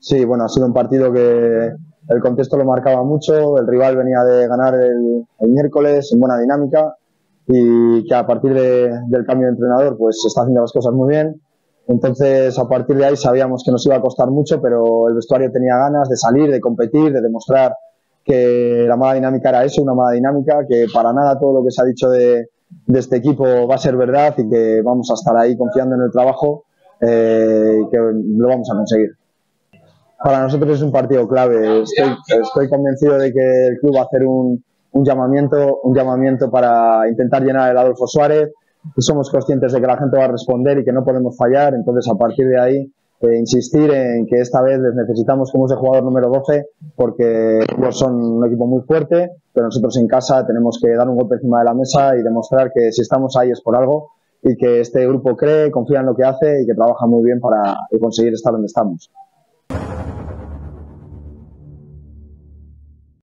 Sí, bueno, ha sido un partido que el contexto lo marcaba mucho, el rival venía de ganar el miércoles en buena dinámica y que a partir del cambio de entrenador pues está haciendo las cosas muy bien. Entonces, a partir de ahí sabíamos que nos iba a costar mucho, pero el vestuario tenía ganas de salir, de competir, de demostrar que la mala dinámica era eso, una mala dinámica, que para nada todo lo que se ha dicho de este equipo va a ser verdad y que vamos a estar ahí confiando en el trabajo y que lo vamos a conseguir. Para nosotros es un partido clave. Estoy convencido de que el club va a hacer un llamamiento para intentar llenar el Adolfo Suárez. Somos conscientes de que la gente va a responder y que no podemos fallar. Entonces, a partir de ahí, insistir en que esta vez les necesitamos como ese jugador número 12, porque ellos son un equipo muy fuerte, pero nosotros en casa tenemos que dar un golpe encima de la mesa y demostrar que si estamos ahí es por algo y que este grupo cree, confía en lo que hace y que trabaja muy bien para conseguir estar donde estamos.